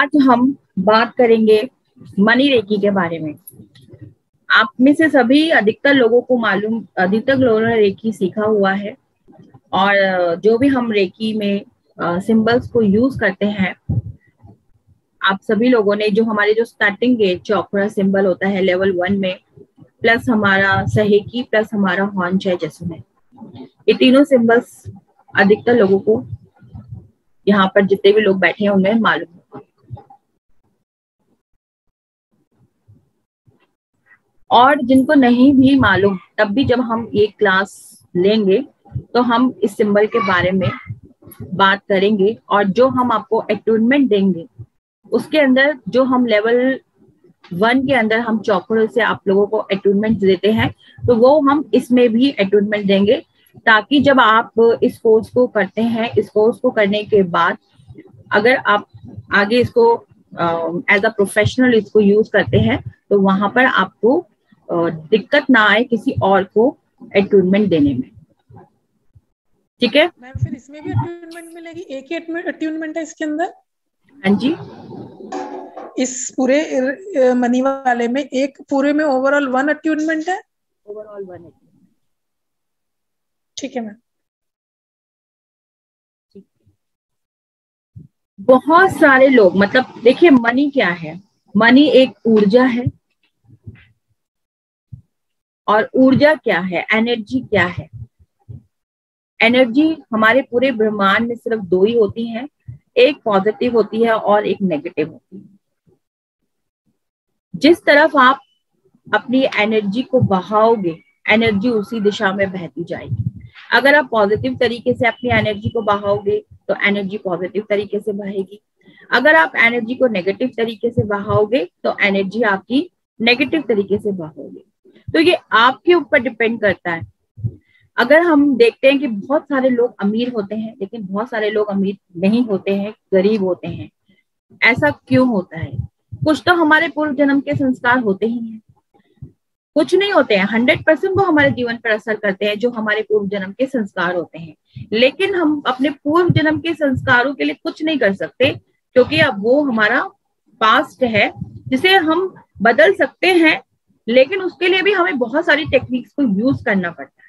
आज हम बात करेंगे मनी रेकी के बारे में। आप में से सभी अधिकतर लोगों ने रेकी सीखा हुआ है, और जो भी हम रेकी में सिंबल्स को यूज करते हैं, आप सभी लोगों ने जो स्टार्टिंग गेट चौकड़ा सिंबल होता है लेवल 1 में, प्लस हमारा सहेकी प्लस हमारा हॉर्न है जैसे, ये तीनों सिंबल्स अधिकतर लोगों को, यहाँ पर जितने भी लोग बैठे हैं उन्हें मालूम होगा। और जिनको नहीं भी मालूम, तब भी जब हम ये क्लास लेंगे तो हम इस सिंबल के बारे में बात करेंगे, और जो हम आपको अटूनमेंट देंगे उसके अंदर, जो हम लेवल 1 के अंदर हम चौकड़ों से आप लोगों को अटूनमेंट देते हैं, तो वो हम इसमें भी अटूनमेंट देंगे, ताकि जब आप इस कोर्स को करते हैं, इस कोर्स को करने के बाद अगर आप आगे इसको एज अ प्रोफेशनल इसको यूज करते हैं, तो वहां पर आपको दिक्कत ना आए किसी और को अटूनमेंट देने में। ठीक है मैम, फिर इसमें भी अटूनमेंट मिलेगी? एक ही अटूनमेंट है इसके अंदर? हाँ जी, इस पूरे मनी वाले में एक पूरे में ओवरऑल 1 अटूनमेंट है? ओवरऑल 1 है। ठीक है मैम। बहुत सारे लोग, मतलब देखिए मनी क्या है, मनी एक ऊर्जा है, और ऊर्जा क्या है, एनर्जी क्या है। एनर्जी हमारे पूरे ब्रह्मांड में सिर्फ 2 ही होती हैं, एक पॉजिटिव होती है और एक नेगेटिव होती है। जिस तरफ आप अपनी एनर्जी को बहाओगे, एनर्जी उसी दिशा में बहती जाएगी। अगर आप पॉजिटिव तरीके से अपनी एनर्जी को बहाओगे तो एनर्जी पॉजिटिव तरीके से बहेगी। अगर आप एनर्जी को नेगेटिव तरीके से बहाओगे तो एनर्जी आपकी नेगेटिव तरीके से बहाओगे। तो ये आपके ऊपर डिपेंड करता है। अगर हम देखते हैं कि बहुत सारे लोग अमीर होते हैं, लेकिन बहुत सारे लोग अमीर नहीं होते हैं, गरीब होते हैं, ऐसा क्यों होता है? कुछ तो हमारे पूर्व जन्म के संस्कार होते ही हैं, कुछ नहीं होते हैं। 100% वो हमारे जीवन पर असर करते हैं, जो हमारे पूर्व जन्म के संस्कार होते हैं, लेकिन हम अपने पूर्व जन्म के संस्कारों के लिए कुछ नहीं कर सकते, क्योंकि अब वो हमारा पास्ट है जिसे हम बदल सकते हैं, लेकिन उसके लिए भी हमें बहुत सारी टेक्निक्स को यूज करना पड़ता है।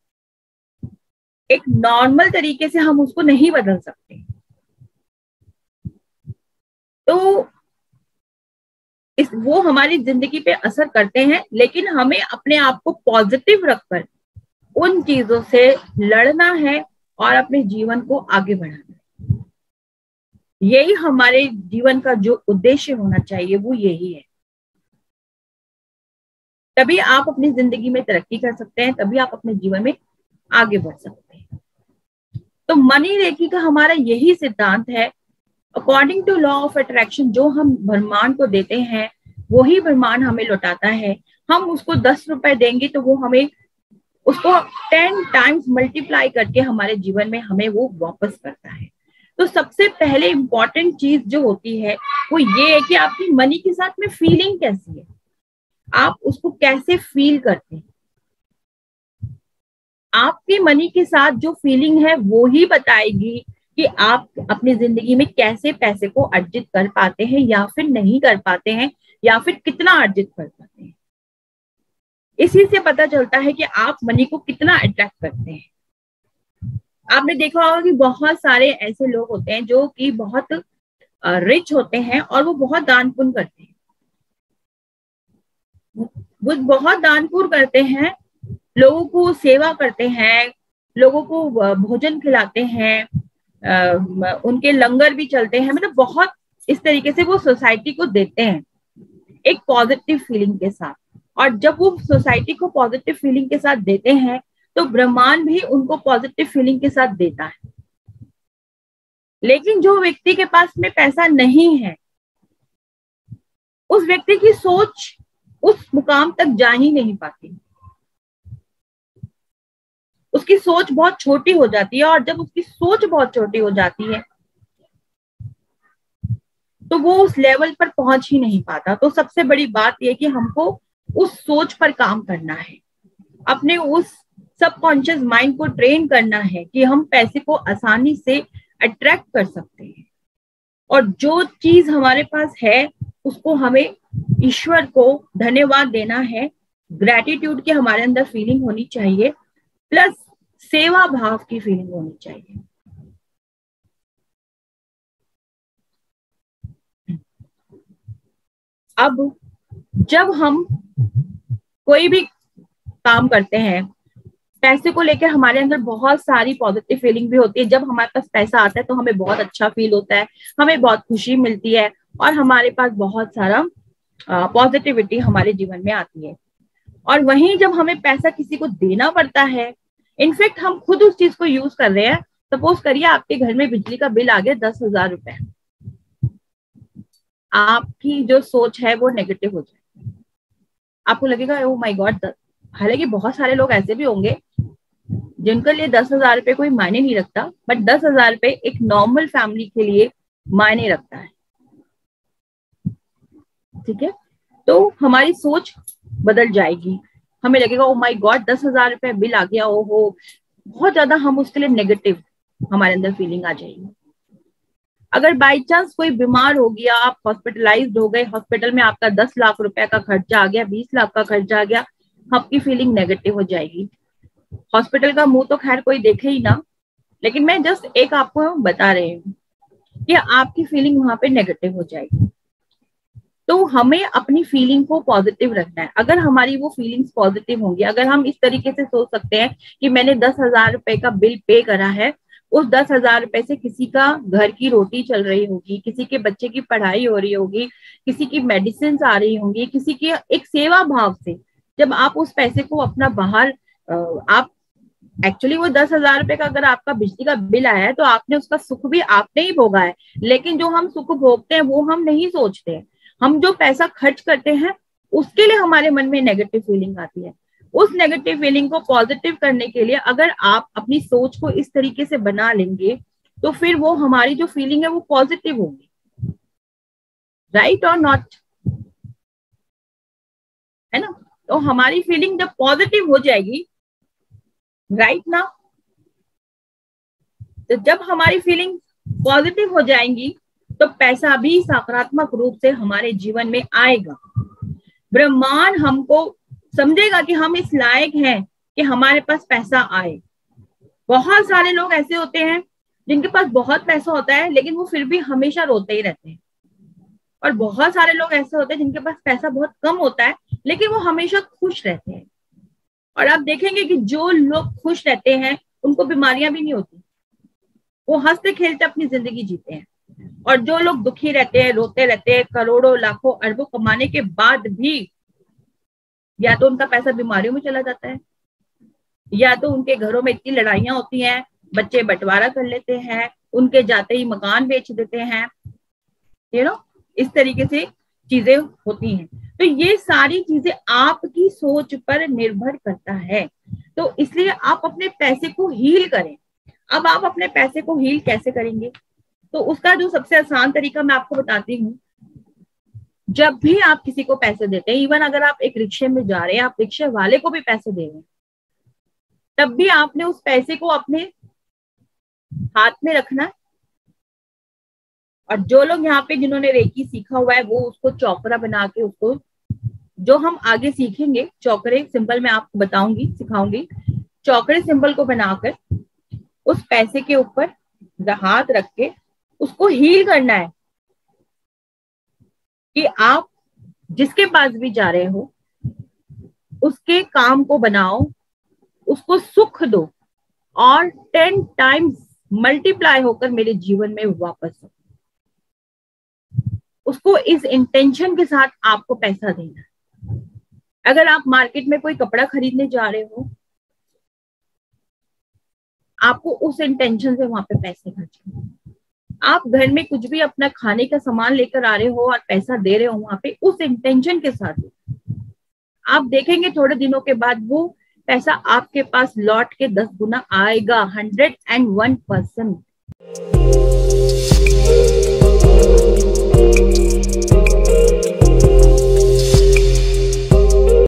एक नॉर्मल तरीके से हम उसको नहीं बदल सकते। तो वो हमारी जिंदगी पे असर करते हैं, लेकिन हमें अपने आप को पॉजिटिव रखकर उन चीजों से लड़ना है और अपने जीवन को आगे बढ़ाना है। यही हमारे जीवन का जो उद्देश्य होना चाहिए वो यही है। तभी आप अपनी जिंदगी में तरक्की कर सकते हैं, तभी आप अपने जीवन में आगे बढ़ सकते हैं। तो मनी रेकी का हमारा यही सिद्धांत है, according to law of attraction, जो हम ब्रह्मांड को देते हैं वही ब्रह्मांड हमें लौटाता है। हम उसको 10 रुपए देंगे तो वो हमें उसको 10 टाइम्स मल्टीप्लाई करके हमारे जीवन में हमें वो वापस करता है। तो सबसे पहले इंपॉर्टेंट चीज जो होती है वो ये है कि आपकी मनी के साथ में फीलिंग कैसी है, आप उसको कैसे फील करते हैं। आपकी मनी के साथ जो फीलिंग है वो ही बताएगी कि आप अपनी जिंदगी में कैसे पैसे को अर्जित कर पाते हैं या फिर नहीं कर पाते हैं, या फिर कितना अर्जित कर पाते हैं। इसी से पता चलता है कि आप मनी को कितना अट्रैक्ट करते हैं। आपने देखा होगा कि बहुत सारे ऐसे लोग होते हैं जो कि बहुत रिच होते हैं और वो बहुत दान पुण्य करते हैं, वो बहुत दान पुण्य करते हैं, लोगों को सेवा करते हैं, लोगों को भोजन खिलाते हैं, उनके लंगर भी चलते हैं, मतलब बहुत इस तरीके से वो सोसाइटी को देते हैं एक पॉजिटिव फीलिंग के साथ। और जब वो सोसाइटी को पॉजिटिव फीलिंग के साथ देते हैं तो ब्रह्मांड भी उनको पॉजिटिव फीलिंग के साथ देता है। लेकिन जो व्यक्ति के पास में पैसा नहीं है, उस व्यक्ति की सोच उस मुकाम तक जा ही नहीं पाती, उसकी सोच बहुत छोटी हो जाती है। और जब उसकी सोच बहुत छोटी हो जाती है तो वो उस लेवल पर पहुंच ही नहीं पाता। तो सबसे बड़ी बात यह कि हमको उस सोच पर काम करना है, अपने उस सबकॉन्शियस माइंड को ट्रेन करना है कि हम पैसे को आसानी से अट्रैक्ट कर सकते हैं। और जो चीज हमारे पास है उसको हमें ईश्वर को धन्यवाद देना है, ग्रैटिट्यूड की हमारे अंदर फीलिंग होनी चाहिए, प्लस सेवा भाव की फीलिंग होनी चाहिए। अब जब हम कोई भी काम करते हैं, पैसे को लेकर हमारे अंदर बहुत सारी पॉजिटिव फीलिंग भी होती है। जब हमारे पास पैसा आता है तो हमें बहुत अच्छा फील होता है, हमें बहुत खुशी मिलती है और हमारे पास बहुत सारा पॉजिटिविटी हमारे जीवन में आती है। और वहीं जब हमें पैसा किसी को देना पड़ता है, इनफैक्ट हम खुद उस चीज को यूज कर रहे हैं, सपोज करिए आपके घर में बिजली का बिल आ गया 10,000 रुपए, आपकी जो सोच है वो नेगेटिव हो जाएगी। आपको लगेगा ओ माय गॉड, हालांकि बहुत सारे लोग ऐसे भी होंगे जिनके लिए 10,000 रुपए कोई मायने नहीं रखता, बट 10,000 रुपए एक नॉर्मल फैमिली के लिए मायने रखता है। ठीक है, तो हमारी सोच बदल जाएगी, हमें लगेगा ओ माय गॉड 10,000 रुपए बिल आ गया, ओहो, बहुत ज्यादा हम उसके लिए नेगेटिव हमारे अंदर फीलिंग आ जाएगी। अगर बाई चांस कोई बीमार हो गया, आप हॉस्पिटलाइज्ड हो गए, हॉस्पिटल में आपका 10 लाख रुपए का खर्चा आ गया, 20 लाख का खर्चा आ गया, आपकी फीलिंग नेगेटिव हो जाएगी। हॉस्पिटल का मुंह तो खैर कोई देखे ही ना, लेकिन मैं जस्ट एक आपको बता रही हूँ कि आपकी फीलिंग वहां पे नेगेटिव हो जाएगी। तो हमें अपनी फीलिंग को पॉजिटिव रखना है। अगर हमारी वो फीलिंग्स पॉजिटिव होंगी, अगर हम इस तरीके से सोच सकते हैं कि मैंने 10,000 रुपए का बिल पे करा है, उस 10,000 रुपए से किसी का घर की रोटी चल रही होगी, किसी के बच्चे की पढ़ाई हो रही होगी, किसी की मेडिसिन आ रही होंगी, किसी की एक सेवा भाव से जब आप उस पैसे को अपना बाहर आप एक्चुअली वो 10,000 रुपए का अगर आपका बिजली का बिल आया है तो आपने उसका सुख भी आपने ही भोगा है, लेकिन जो हम सुख भोगते हैं वो हम नहीं सोचते हैं। हम जो पैसा खर्च करते हैं उसके लिए हमारे मन में नेगेटिव फीलिंग आती है। उस नेगेटिव फीलिंग को पॉजिटिव करने के लिए अगर आप अपनी सोच को इस तरीके से बना लेंगे तो फिर वो हमारी जो फीलिंग है वो पॉजिटिव होगी। राइट और नॉट, है ना? तो हमारी फीलिंग जब पॉजिटिव हो जाएगी, राइट ना, तो जब हमारी फीलिंग पॉजिटिव हो जाएंगी तो पैसा भी सकारात्मक रूप से हमारे जीवन में आएगा। ब्रह्मांड हमको समझेगा कि हम इस लायक हैं कि हमारे पास पैसा आए। बहुत सारे लोग ऐसे होते हैं जिनके पास बहुत पैसा होता है लेकिन वो फिर भी हमेशा रोते ही रहते हैं, और बहुत सारे लोग ऐसे होते हैं जिनके पास पैसा बहुत कम होता है लेकिन वो हमेशा खुश रहते हैं। और आप देखेंगे कि जो लोग खुश रहते हैं उनको बीमारियां भी नहीं होती, वो हंसते खेलते अपनी जिंदगी जीते हैं। और जो लोग दुखी रहते हैं, रोते रहते हैं, करोड़ों लाखों अरबों कमाने के बाद भी या तो उनका पैसा बीमारियों में चला जाता है, या तो उनके घरों में इतनी लड़ाइयां होती हैं, बच्चे बंटवारा कर लेते हैं, उनके जाते ही मकान बेच देते हैं, इस तरीके से चीजें होती हैं। तो ये सारी चीजें आपकी सोच पर निर्भर करता है। तो इसलिए आप अपने पैसे को हील करें। अब आप अपने पैसे को हील कैसे करेंगे? तो उसका जो सबसे आसान तरीका मैं आपको बताती हूँ। जब भी आप किसी को पैसे देते हैं, इवन अगर आप एक रिक्शे में जा रहे हैं, आप रिक्शे वाले को भी पैसे दे रहे हैं, तब भी आपने उस पैसे को अपने हाथ में रखना है। और जो लोग यहाँ पे जिन्होंने रेकी सीखा हुआ है वो उसको चौकरा बना के, उसको जो हम आगे सीखेंगे चौकरे सिंबल मैं आपको बताऊंगी, सिखाऊंगी, चौकरे सिंबल को बनाकर उस पैसे के ऊपर हाथ रख के उसको हील करना है कि आप जिसके पास भी जा रहे हो उसके काम को बनाओ, उसको सुख दो और 10 टाइम्स मल्टीप्लाई होकर मेरे जीवन में वापस हो। उसको इस इंटेंशन के साथ आपको पैसा देना है। अगर आप मार्केट में कोई कपड़ा खरीदने जा रहे हो, आपको उस इंटेंशन से वहां पे पैसे खर्च करने। आप घर में कुछ भी अपना खाने का सामान लेकर आ रहे हो और पैसा दे रहे हो वहां पे, उस इंटेंशन के साथ आप देखेंगे थोड़े दिनों के बाद वो पैसा आपके पास लौट के 10 गुना आएगा, 101%।